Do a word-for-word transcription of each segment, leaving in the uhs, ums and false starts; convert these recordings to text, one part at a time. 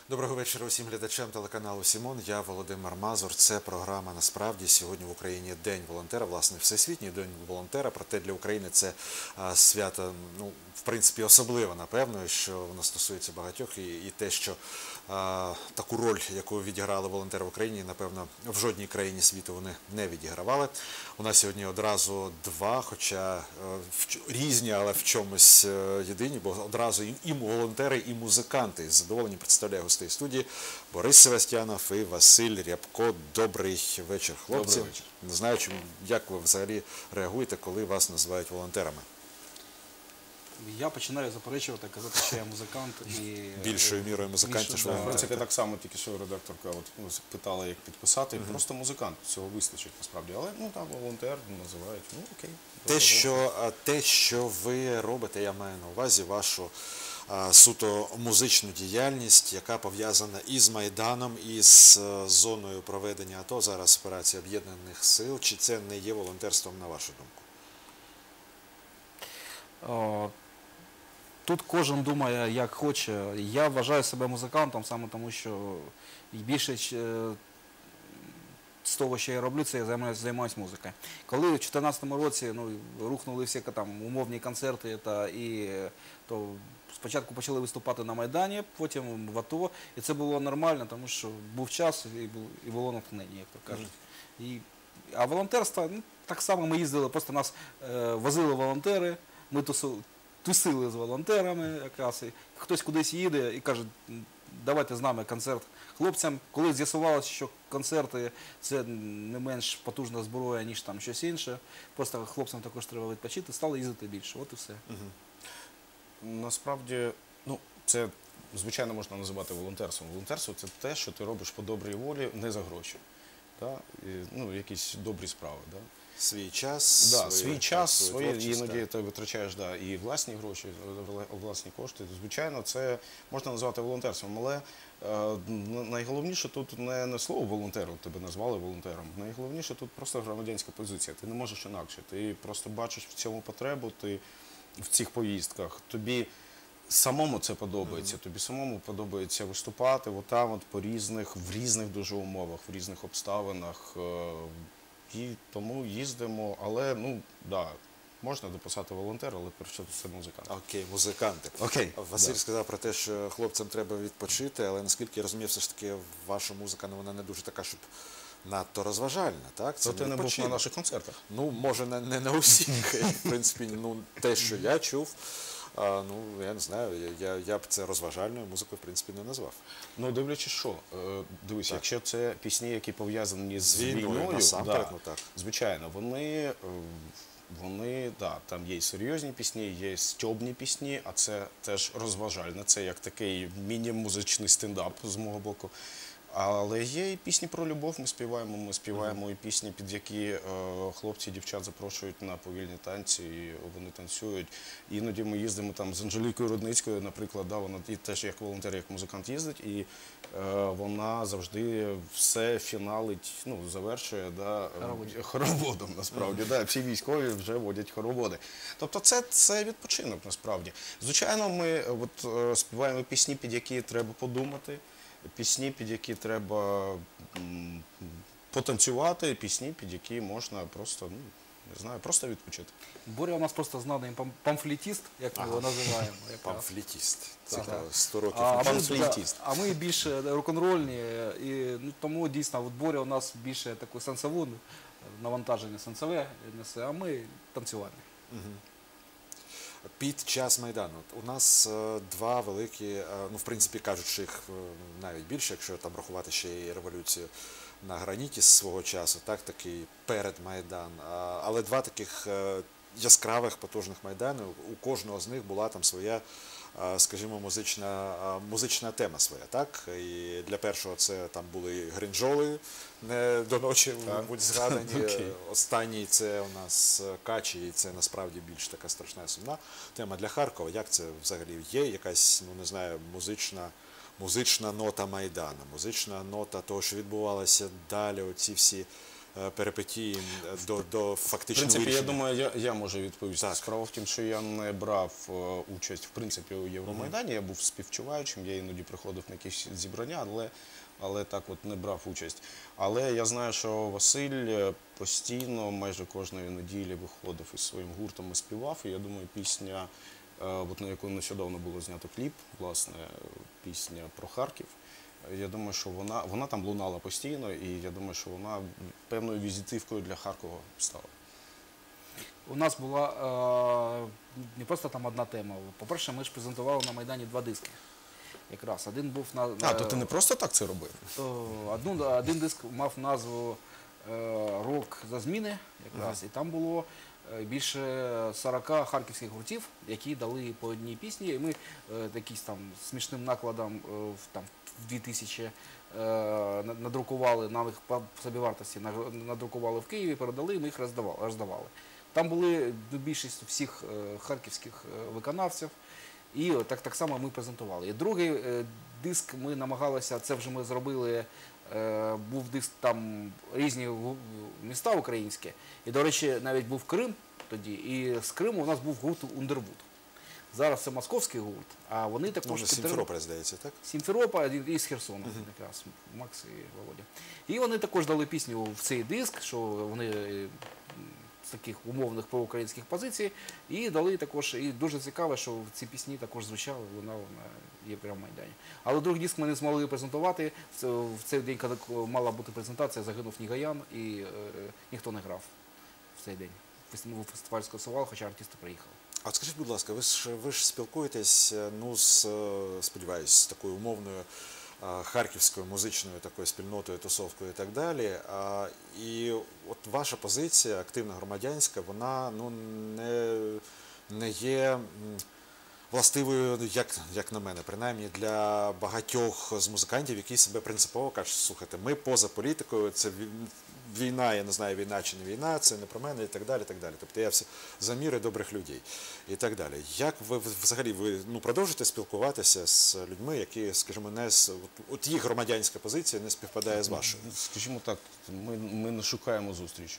Доброго вечора усім глядачам телеканалу Сімон. Я Володимир Мазур. Це програма «Насправді». Сьогодні в Україні День волонтера, власне, Всесвітній день волонтера. Проте для України це а, свято, ну, в принципі, особливо, напевно, що воно стосується багатьох. І, і те, що а, таку роль, яку відіграли волонтери в Україні, напевно, в жодній країні світу вони не відігравали. У нас сьогодні одразу два, хоча а, в, різні, але в чомусь а, єдині, бо одразу і, і волонтери, і музиканти. З задоволенням представляю гостей студії Борис Севастьянов і Василь Рябко. Добрий вечір, хлопці. Добрий вечір. Не знаю, як ви взагалі реагуєте, коли вас називають волонтерами? Я починаю заперечувати, казати, що я музикант. І більшою мірою музикантів, що да. ви В принципі, так само тільки що редакторка от, ну, питала, як підписати. Mm-hmm. Просто музикант, цього вистачить насправді. Але ну там волонтер називають, ну окей. Те, що, те, що ви робите, я маю на увазі вашу а, суто музичну діяльність, яка пов'язана із Майданом, із а, зоною проведення АТО, зараз операція Об'єднаних сил. Чи це не є волонтерством, на вашу думку? О, тут кожен думає, як хоче. Я вважаю себе музикантом саме тому, що більше з того, що я роблю, це я займаюся, займаюся музикою. Коли в дві тисячі чотирнадцятому році ну, рухнули всі там, умовні концерти, та, і, то спочатку почали виступати на Майдані, потім в АТО, і це було нормально, тому що був час і, був, і було натхнення, як то кажуть. І, а волонтерство, ну, так само ми їздили, просто нас е, возили волонтери, ми тусили, тусили з волонтерами, якраз, і хтось кудись їде і каже, давайте з нами концерт хлопцям. Коли з'ясувалося, що концерти – це не менш потужна зброя, ніж там щось інше, просто хлопцям також треба відпочити, стали їздити більше, от і все. Угу. Насправді, ну, це, звичайно, можна називати волонтерством. Волонтерство – це те, що ти робиш по добрій волі, не за гроші. Да? І, ну, якісь добрі справи. Да? Свій час, да, свій час, свої, іноді ти витрачаєш да, і власні гроші, власні кошти. Звичайно, це можна назвати волонтерством, але е, найголовніше тут не, не слово волонтер, тебе назвали волонтером, найголовніше тут просто громадянська позиція. Ти не можеш інакше, ти просто бачиш в цьому потребу, ти в цих поїздках, тобі самому це подобається, mm-hmm. тобі самому подобається виступати отам от по різних, в різних дуже умовах, в різних обставинах. Е, І тому їздимо, але, ну, да, можна дописати волонтер, але перше це музиканти. Окей, музиканти. Окей. Василь да. сказав про те, що хлопцям треба відпочити, але наскільки я розумію, все ж таки ваша музика, ну, вона не дуже така, щоб надто розважальна, так? Це ти не був на наших концертах? Ну, може, не, не на усіх. В принципі, ну, те, що я чув, а, ну, я не знаю, я, я б це розважальною музикою, в принципі, не назвав. Ну, дивлячись що, дивись, так. Якщо це пісні, які пов'язані з, з війною, війною насамперед, да, ну, так. звичайно, вони, вони, да, там є і серйозні пісні, є стьобні пісні, а це теж розважальне, це як такий міні-музичний стендап з мого боку. Але є і пісні про любов, ми співаємо, ми співаємо mm-hmm. і пісні, під які е, хлопці і дівчат запрошують на повільні танці, і вони танцюють. Іноді ми їздимо там з Анжелікою Рудницькою, наприклад, да, вона і теж як волонтер, як музикант їздить, і е, вона завжди все фіналить, ну, завершує да, хороводом, насправді. Mm-hmm. Да, всі військові вже водять хороводи. Тобто це, це відпочинок, насправді. Звичайно, ми от, е, співаємо пісні, під які треба подумати, пісні, під які треба м, потанцювати, пісні, під які можна просто, ну, не знаю, просто відпочити. Боря у нас просто знаний пам памфлетіст, як ми ага. його називаємо. Памфлетіст. Так, цікаво, так. сто років. А, памфлетіст. А ми більше рок-н-рольні, і ну, тому дійсно, от Боря у нас більше таке сенсове, навантаження сенсове несе, а ми танцювальні. Угу. Під час Майдану у нас е, два великі, е, ну, в принципі, кажуть, що їх е, навіть більше, якщо там рахувати ще і революцію на граніті з свого часу, так, такий перед Майдан. А, але два таких е, яскравих, потужних Майдани, у кожного з них була там своя, е, скажімо, музична, е, музична тема своя, так? І для першого це там були гринджоли, не до ночі, мабуть, згадані. Okay. Останній це у нас Качі, і це насправді більш така страшна сумна тема для Харкова. Як це взагалі є? Якась, ну не знаю, музична, музична нота Майдану, музична нота того, що відбувалося далі, оці всі е, перипетії е, до, до В фактичного принципі, я вирішення? думаю, я, я можу відповісти. Так. Справа в тім, що я не брав е, участь в принципі у Євромайдані, я був співчуваючим, я іноді приходив на якісь зібрання, але, але так от не брав участь. Але я знаю, що Василь постійно, майже кожної неділі виходив із своїм гуртом і співав. І я думаю, пісня, е, от на яку нещодавно було знято кліп, власне, пісня про Харків. Я думаю, що вона, вона там лунала постійно, і я думаю, що вона певною візитивкою для Харкова стала. У нас була е, не просто там одна тема. По-перше, ми ж презентували на Майдані два диски. Якраз один був на, А, то ти не просто так це робив? то одну, один диск мав назву е, «Рок за зміни», якраз, і там було е, більше сорока харківських гуртів, які дали по одній пісні. І ми е, якийсь там смішним накладом е, в, там, в дві тисячі е, на- надрукували, нам їх по собівартості на- надрукували в Києві, передали, і ми їх роздавали. роздавали. Там були ну, більшість всіх е, харківських е, виконавців. І от так, так само ми презентували. І другий е, диск ми намагалися, це вже ми зробили, е, був диск там різні гу- міста українські. І, до речі, навіть був Крим тоді, і з Криму у нас був гурт «Ундервуд». Зараз це московський гурт, а вони також... Може, підтримують- Сімферополь, здається, так? Сімферополь і з Херсона, якраз Макс і Володя. І вони також дали пісню в цей диск, що вони е, з таких умовних проукраїнських позицій, і дали також, і дуже цікаво, що ці пісні також звучали, лунали на Євромайдані. Але другий диск ми не змогли презентувати. Це- В цей день, коли мала бути презентація, загинув Нігаян, і е, ніхто не грав в цей день. Фестиваль фестиваль скасували, хоча артисти приїхали. А от скажіть, будь ласка, ви ж ви ж спілкуєтесь, е, ну з е, сподіваюсь, з такою умовною е, харківською музичною такою спільнотою, тусовкою і так далі. А, і от ваша позиція, активна громадянська, вона ну не, не є м, властивою, як, як на мене, принаймні для багатьох з музикантів, які себе принципово кажуть, слухайте, ми поза політикою, це ві- війна, я не знаю, війна чи не війна, це не про мене і так далі. І так далі. Тобто я все за міри добрих людей і так далі. Як ви в- взагалі ви ну, продовжуєте спілкуватися з людьми, які, скажімо, не з от, от їх громадянська позиція не співпадає з вашою? Скажімо так, ми, ми не шукаємо зустрічі.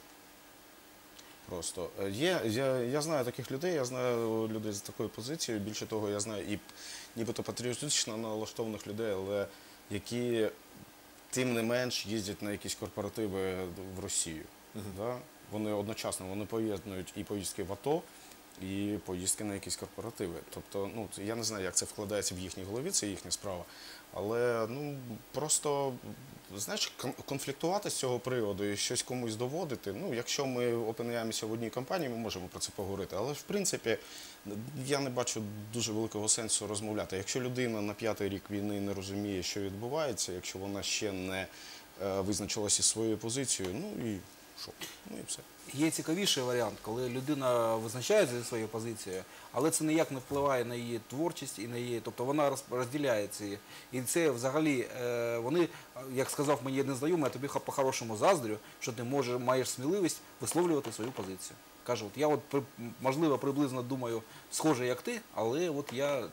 Просто Е, є, я, я знаю таких людей, я знаю людей з такою позицією. Більше того, я знаю і нібито патріотично налаштованих людей, але які тим не менш їздять на якісь корпоративи в Росію. Да? Вони одночасно вони поєднують і поїздки в АТО, і поїздки на якісь корпоративи. Тобто, ну я не знаю, як це вкладається в їхній голові, це їхня справа. Але ну просто знаєш, кон- конфліктувати з цього приводу і щось комусь доводити. Ну, якщо ми опиняємося в одній компанії, ми можемо про це поговорити. Але в принципі я не бачу дуже великого сенсу розмовляти. Якщо людина на п'ятий рік війни не розуміє, що відбувається, якщо вона ще не е, визначилася зі своєю позицією, ну і що? Ну і все. Є цікавіший варіант, коли людина визначається зі своєю позицією, але це ніяк не впливає на її творчість і на її, тобто вона роз- розділяє ці. І це взагалі е, вони, як сказав мені один знайомий, я тобі ха- по-хорошому заздрю, що ти може, маєш сміливість висловлювати свою позицію. Каже, от я от при- можливо приблизно думаю, схоже як ти, але от я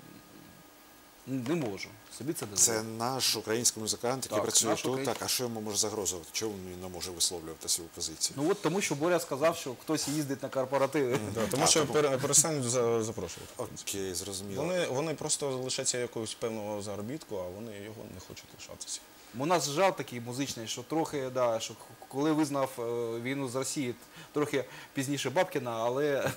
не можу собі це дозволити. Це наш український музикант, який Так, працює наш тут. український. Так, а що йому може загрожувати? Чому він не може висловлювати свою позицію? Ну от тому, що Боря сказав, що хтось їздить на корпоративи. Да, тому що пере- перестануть за- запрошувати. Окей, зрозуміло. Вони, вони просто лишаться якогось певного заробітку, а вони його не хочуть лишатися. У нас жарт такий музичний, що трохи, да, що коли визнав е, війну з Росії, трохи пізніше Бабкіна, але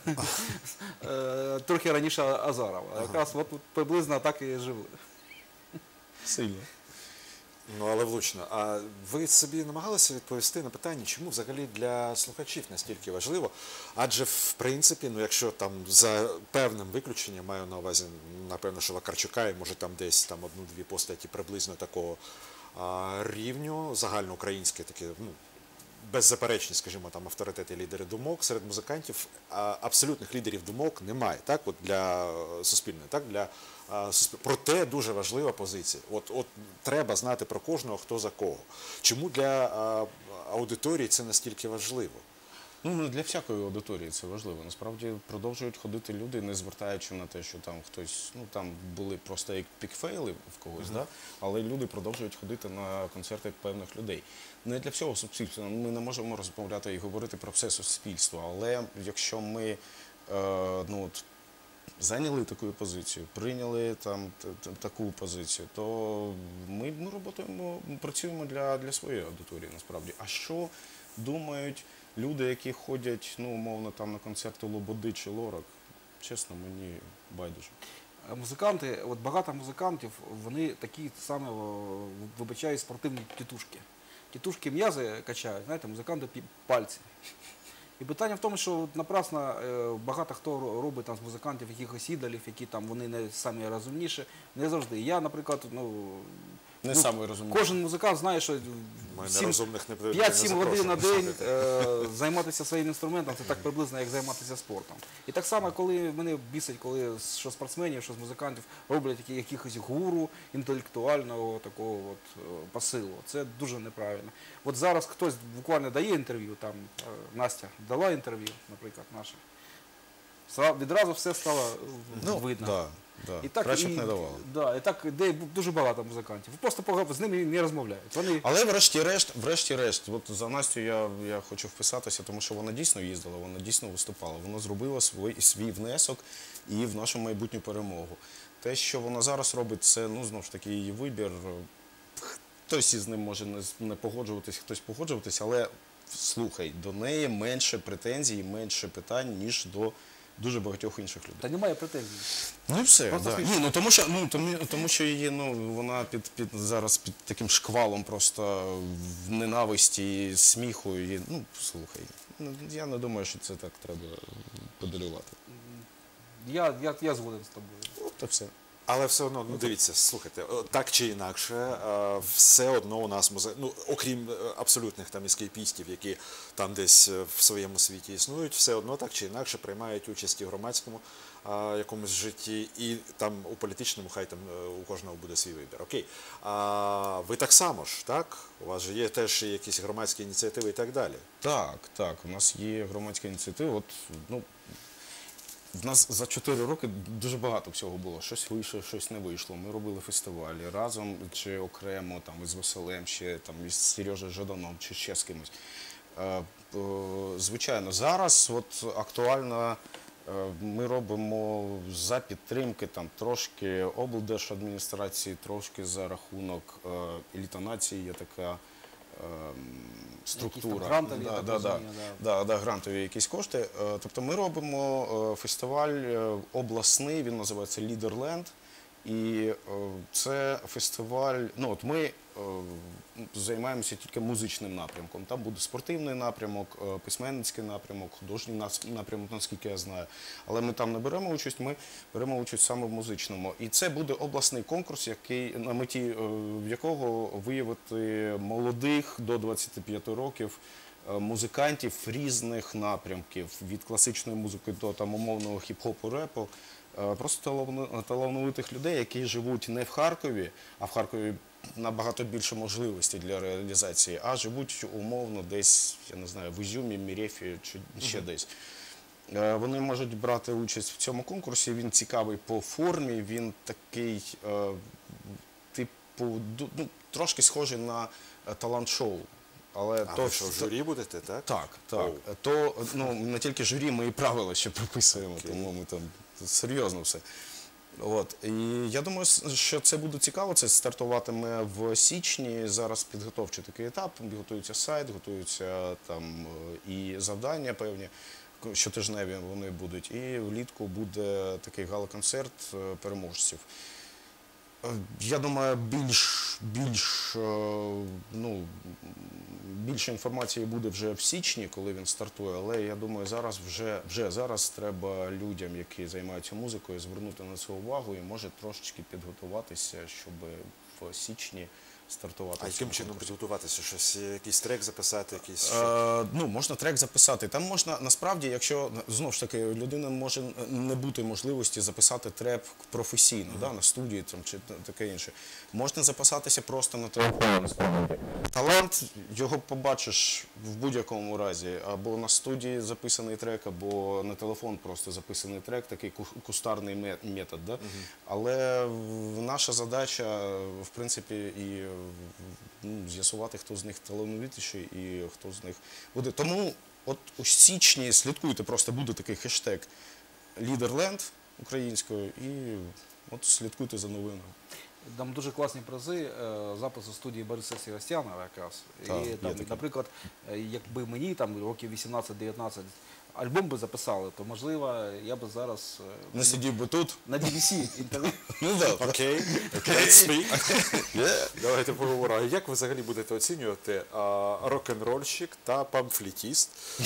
е, трохи раніше Азарова. Якраз от приблизно так і жили. Сильно. Ну, але влучно. А ви собі намагалися відповісти на питання, чому взагалі для слухачів настільки важливо? Адже, в принципі, ну, якщо там за певним виключенням, маю на увазі, напевно, що Вакарчука і може там десь там одну-дві постаті приблизно такого а, рівню, загальноукраїнське таке, ну, беззаперечні, скажімо, там авторитети, лідери думок серед музикантів, а абсолютних лідерів думок немає, так, от для е, суспільної, так, для е, суспіль- проте дуже важлива позиція. От, от треба знати про кожного, хто за кого. Чому для е, аудиторії це настільки важливо? Ну, не для всякої аудиторії це важливо. Насправді продовжують ходити люди, не звертаючи на те, що там хтось, ну там були просто як пікфейли в когось, да? Але люди продовжують ходити на концерти певних людей. Не для всього суспільства. Ми не можемо розмовляти і говорити про все суспільство. Але якщо ми е, ну, от, зайняли таку позицію, прийняли там т- т- таку позицію, то ми, ми роботуємо, працюємо для, для своєї аудиторії насправді. А що думають люди, які ходять, ну, умовно, там на концерти Лободи чи Лорак? Чесно, мені байдуже. Е, Музиканти, от багато музикантів, вони такі самі, о, вибачаю, спортивні тітушки. Тітушки м'язи качають, знаєте, музиканти пі- пальці. І питання в тому, що от напрасно е, багато хто ро- робить там з музикантів якихось ідолів, які там вони не самі розумніші. Не завжди. Я, наприклад, ну, Не ну, саме розумію. кожен музикант знає, що Ми сім- нерозумних не не п'ять-сім годин на запрошуємо. день е, займатися своїм інструментом, це так приблизно, як займатися спортом. І так само, коли мене бісить, коли що спортсменів, що з музикантів роблять які- якихось гуру інтелектуального такого от, е, посилу. Це дуже неправильно. От зараз хтось буквально дає інтерв'ю, там е, Настя дала інтерв'ю, наприклад, наша. Зра- Відразу все стало е, видно. Да, да. І так, Краще б і, не давали. да, і так, де дуже багато музикантів. Просто пога- з ними не розмовляють. Вони Але врешті-решт, врешті-решт, от за Настю я, я хочу вписатися, тому що вона дійсно їздила, вона дійсно виступала, вона зробила свій, свій внесок і в нашу майбутню перемогу. Те, що вона зараз робить, це, ну, знову ж таки, її вибір. Хтось із ним може не, з- не погоджуватись, хтось погоджуватись, але слухай, до неї менше претензій, менше питань, ніж до дуже багатьох інших людей. та немає претензій. Ну і все. Просто Да. смішно. Ні, ну тому що ну тому, тому що її ну вона під під зараз під таким шквалом просто в ненависті, сміху. І, ну слухай, ну я не думаю, що це так треба подолювати. Я, я, я згоден з тобою. От та все. Але все одно, ну дивіться, слухайте, о, так чи інакше, е, все одно у нас музей, ну окрім е, абсолютних там ескейпістів, які там десь е, в своєму світі існують, все одно так чи інакше приймають участь і в громадському е, якомусь житті, і там у політичному, хай там е, у кожного буде свій вибір. Окей. А ви так само ж, так? У вас же є теж якісь громадські ініціативи і так далі. Так, так. У нас є громадська ініціатива. От ну. В нас за чотири роки дуже багато всього було. Щось вийшло, щось не вийшло. Ми робили фестивалі разом чи окремо, там із Василем, ще там із Сережею Жаданом, чи ще з кимось. Е, е, Звичайно, зараз от актуально е, ми робимо за підтримки там трошки облдержадміністрації, трошки за рахунок е, еліта нації є така. е, Структура. Якісь там грантові, я да, так да, да. розумію, Да, да, грантові якісь кошти. Е, Тобто ми робимо е, фестиваль е, обласний, він називається Лідерленд. І е, це фестиваль, ну от ми е, займаємося тільки музичним напрямком. Там буде спортивний напрямок, е, письменницький напрямок, художній нас- напрямок, наскільки я знаю. Але ми там не беремо участь, ми беремо участь саме в музичному. І це буде обласний конкурс, який, на меті е, якого виявити молодих до двадцяти п'яти років е, музикантів різних напрямків, від класичної музики до там умовного хіп-хопу, репу. Е, Просто таланови- талановитих людей, які живуть не в Харкові, а в Харкові набагато більше можливостей для реалізації, а живуть умовно десь, я не знаю, в Ізюмі, Мірефі чи ще десь. Е, Вони можуть брати участь в цьому конкурсі. Він цікавий по формі, він такий, е, типу, ду- ну, трошки схожий на е, талант-шоу. Але А то ви що, в журі будете, так? так, так. Оу. То ну не тільки журі, ми і правила ще прописуємо, тому ми там серйозно все. От і я думаю, що це буде цікаво. Це стартуватиме в січні. Зараз підготовчий такий етап. Готується сайт, готуються там е, і завдання певні. Щотижневі вони будуть. І влітку буде такий гала-концерт е, переможців. Е, Я думаю, більш, більш, е, ну, більше інформації буде вже в січні, коли він стартує, але я думаю, зараз вже, вже зараз треба людям, які займаються музикою, звернути на це увагу і може трошечки підготуватися, щоб в січні стартувати. А в яким цьому чином конкурсі. підготуватися? Щось, якийсь трек записати, якийсь що? Е, ну, можна трек записати. Там можна, насправді, якщо, знову ж таки, у людини може не бути можливості записати трек професійно, да, на студії там, чи таке інше. Можна записатися просто на телефон, насправді. Талант, його побачиш в будь-якому разі. Або на студії записаний трек, або на телефон просто записаний трек, такий ку- кустарний ме- метод. Да? Але в- наша задача, в принципі, і ну, з'ясувати, хто з них талановитіший і хто з них буде. Тому от у січні слідкуйте, просто буде такий хештег Лідерленд українською і от слідкуйте за новиною. Там дуже класні призи, е, запис у студії Бориса Севастьянова якраз. Так, І, є там, такі. наприклад, е, якби мені там років вісімнадцять-дев'ятнадцять альбом би записали, то можливо я би зараз е, Не сидів би тут. на бі бі сі інтерв'ю. Ну да. Окей, let's speak. Давайте поговоримо. А як ви взагалі будете оцінювати а, рок-н-рольщик та памфлетіст?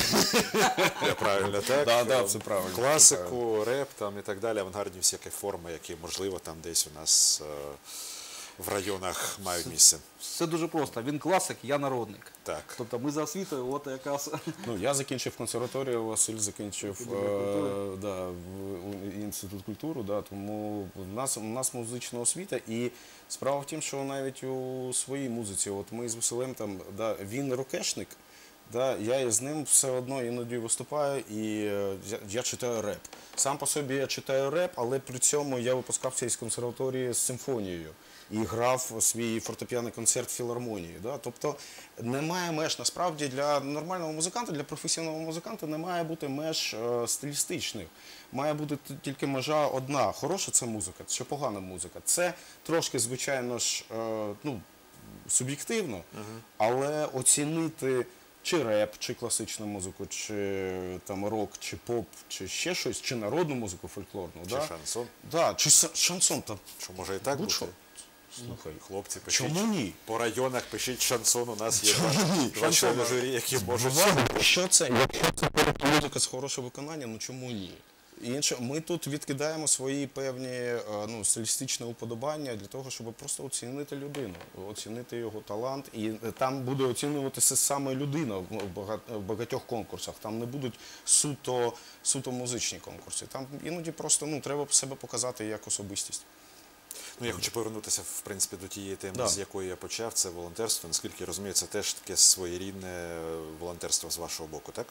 Я правильно, так? Да, да, це правильно, це Класику, реп там і так далі, авангардні всякі форми, які, можливо, там десь у нас е, в районах мають місце. Все дуже просто. Він класик, я народник. Так. Тобто ми за освітою, от якраз Ну, я закінчив консерваторію, Василь закінчив Академію культури. е, да, в у- інститут культури, да, тому в нас, у нас музична освіта. І справа в тім, що навіть у своїй музиці, от ми з Василем, там, да, він рокешник, да, я із ним все одно іноді виступаю і е, я, я читаю реп. Сам по собі я читаю реп, але при цьому я випускався із консерваторії з симфонією і грав свій фортепіаний концерт в філармонії. Да? Тобто немає меж. Насправді для нормального музиканта, для професійного музиканта не має бути меж е, стилістичних. Має бути т- тільки межа одна. Хороша це музика, чи погана музика. Це трошки, звичайно ж, е, ну, суб'єктивно, але оцінити чи реп, чи класичну музику, чи там рок, чи поп, чи ще щось, чи народну музику фольклорну. Чи да? шансон? Да, чи са- шансон там. Що може і так бути? Будь-що. Слухай, Хлопці, пишіть. чому ні? По районах пишіть шансон, у нас є Чому ні? два члени журі, які можуть. Якщо це, якщо це просто музика з хорошого виконання, ну чому ні? І інше, ми тут відкидаємо свої певні е, ну, стилістичні уподобання для того, щоб просто оцінити людину, оцінити його талант. І е, там буде оцінюватися саме людина в бага- в багатьох конкурсах. Там не будуть суто, суто музичні конкурси. Там іноді просто ну, треба себе показати як особистість. Ну, я хочу повернутися, в принципі, до тієї теми, Да. з якої я почав, це волонтерство. Наскільки я розумію, це теж таке своєрідне е, волонтерство з вашого боку, так?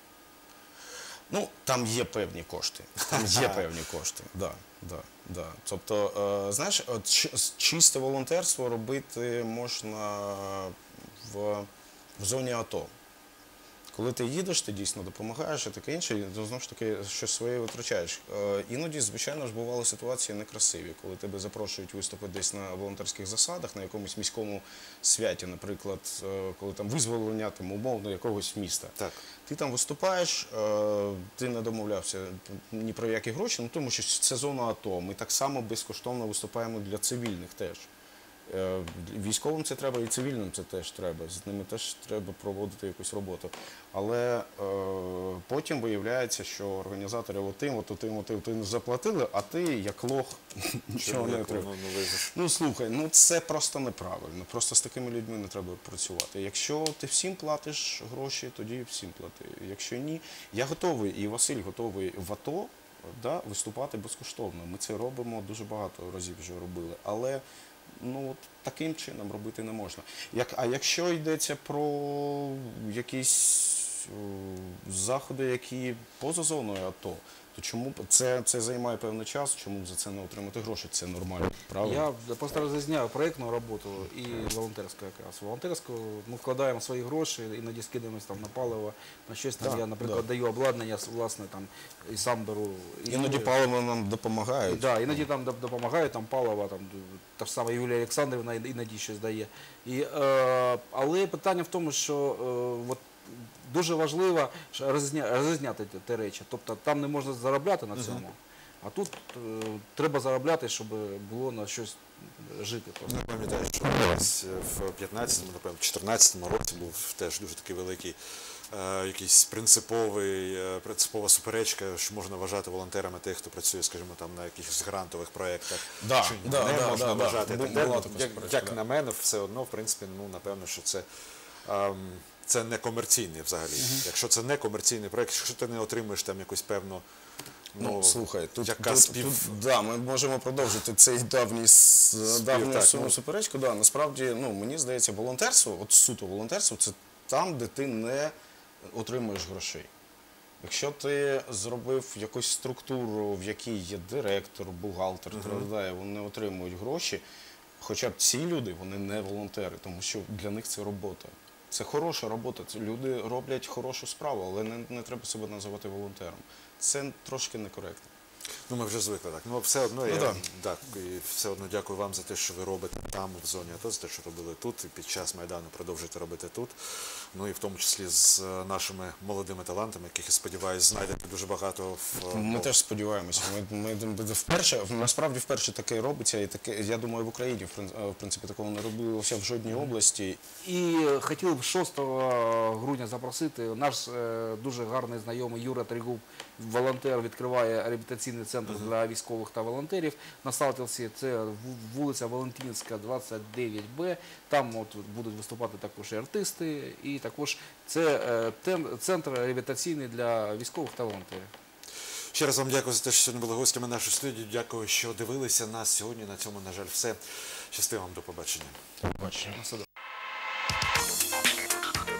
Ну, там є певні кошти. Там є певні кошти. Да, да, да. Тобто, е, знаєш, от чи- чисте волонтерство робити можна в, в зоні АТО. Коли ти їдеш, ти дійсно допомагаєш і таке інше, і знову ж таки щось своє витрачаєш. Е, Іноді, звичайно ж, бували ситуації некрасиві, коли тебе запрошують виступити десь на волонтерських засадах, на якомусь міському святі, наприклад, е, коли там визволення там, умовно якогось міста. Так. Ти там виступаєш, е, ти не домовлявся ні про які гроші, ну тому що це зона АТО. Ми так само безкоштовно виступаємо для цивільних теж. Е, Військовим це треба і цивільним це теж треба. З ними теж треба проводити якусь роботу. Але е, потім виявляється, що організатори отим, от отим, отим, отим заплатили, а ти як лох нічого не Як отримав. воно, ну, ви ж- Ну слухай, ну це просто неправильно. Просто з такими людьми не треба працювати. Якщо ти всім платиш гроші, тоді всім плати. Якщо ні, я готовий, і Василь готовий в АТО да, виступати безкоштовно. Ми це робимо дуже багато разів вже робили. Але ну, от таким чином робити не можна. Як, а якщо йдеться про якісь о, заходи, які поза зоною АТО, то чому б- це, це займає певний час, чому б за це не отримати гроші? Це нормально, правильно? Я просто розрізняю проєктну роботу і волонтерську якраз. Волонтерську ми вкладаємо свої гроші, іноді скидаємось там на паливо, на щось там. Да, Я, наприклад, да. даю обладнання, власне, там, і сам беру. І- Іноді паливо нам допомагає. Да, іноді там доп- допомагає, там паливо, там та ж сама Юлія Олександрівна іноді щось дає. І, е, але питання в тому, що е, от, дуже важливо що розрізня- розрізняти ті- ті речі. Тобто там не можна заробляти на цьому, а тут е, треба заробляти, щоб було на щось жити. Просто. Я пам'ятаю, що десь в п'ятнадцятому, напевно, чотирнадцятому році був теж дуже такий великий е, якийсь принциповий, е, принципова суперечка, що можна вважати волонтерами тих, хто працює, скажімо, там на якихось грантових проєктах. Да, чи да, не да, можна да, да. вважати. Бу- Так далі. була така Як, суперечка, як да. на мене, все одно, в принципі, ну, напевно, що це ем, це не комерційний взагалі. Якщо це не комерційний проєкт, якщо ти не отримуєш там якусь певну Ну, слухай, тут, яка тут, спів... тут, да, ми можемо продовжити цей давній, с- давню так, суму ну. суперечку. Да, насправді, ну, мені здається, волонтерство, от суто волонтерство, це там, де ти не отримуєш грошей. Якщо ти зробив якусь структуру, в якій є директор, бухгалтер, uh-huh. вони отримують гроші, хоча б ці люди, вони не волонтери, тому що для них це робота. Це хороша робота, це люди роблять хорошу справу, але не, не треба себе називати волонтером. Це трошки некоректно. Ну, ми вже звикли так. Ну, все одно, Ну, я да. так, і все одно дякую вам за те, що ви робите там, в зоні АТО, за те, що робили тут, і під час Майдану продовжуєте робити тут. Ну, і в тому числі з е, нашими молодими талантами, яких, я сподіваюся, знайдете дуже багато в... Ми ну, теж сподіваємося. Ми, ми, ми вперше, насправді вперше таке робиться, і таке, я думаю, в Україні, в прин- в принципі, такого не робилося в жодній області. І хотів б шостого грудня запросити. Наш е, дуже гарний знайомий Юра Тригуб, волонтер, відкриває реабілітаційний центр для військових та волонтерів на Салтівці. Це ву- вулиця Валентинська, двадцять дев'ять Б. Там от будуть виступати також і артисти, і також це е, тем- центр реабілітаційний для військових та волонтерів. Ще раз вам дякую за те, що сьогодні були гостями нашої студії. Дякую, що дивилися нас сьогодні. На цьому, на жаль, все. Щасти вам, до побачення. Бачимо. На все добре.